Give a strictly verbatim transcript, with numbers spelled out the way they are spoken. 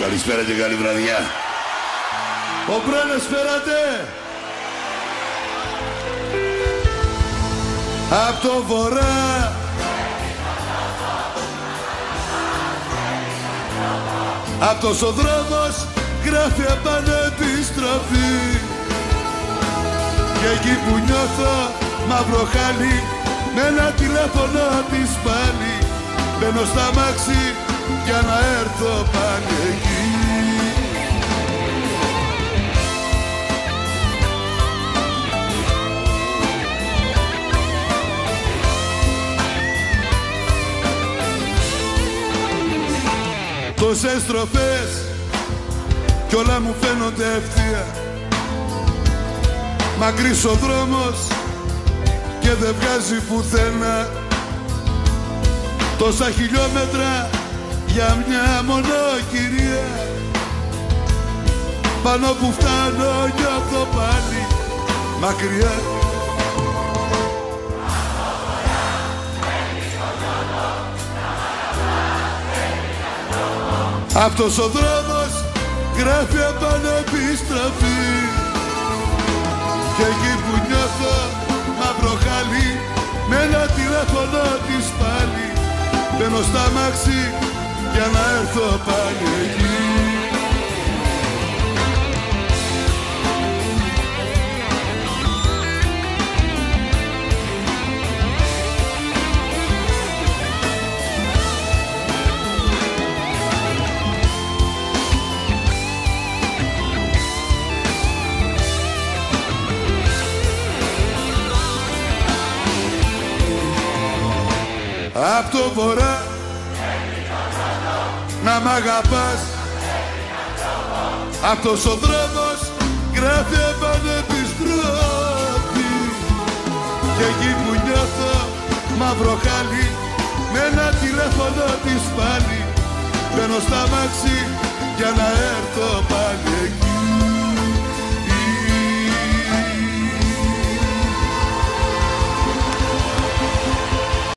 Καλησπέρα και καλή βραδιά. Ομπρέλες φέρατε απ' το βορρά. Αυτός ο δρόμος γράφει επανεπιστροφή. Και εκεί που νιώθω μαύρο χάλι, με ένα τηλέφωνο της πάλι, μπαίνω στα μάξι για να έρθω πάλι εκεί. Τόσες στροφές κι όλα μου φαίνονται ευθεία. Μακρύς ο δρόμος και δεν βγάζει πουθενά. Τόσα χιλιόμετρα για μια μόνο κυρία. Πάνω που φτάνω νιώθω πάλι μακριά. Αυτός ο δρόμος γράφει επανεπιστροφή. Και εκεί που νιώθω μαύρο χάλι, με ένα τηλέφωνο της πάλι, μπαίνω στα μάξι για να έρθω πάλι εκεί. Απ' το βορρά να μ' αγαπάς. Αυτός ο δρόμος γράφει επανεπιστροφή. Και εκεί που νιώθω μαύρο χάλι, με ένα τηλέφωνο της πάλι, μπαίνω στα μάξι για να έρθω πάλι εκεί.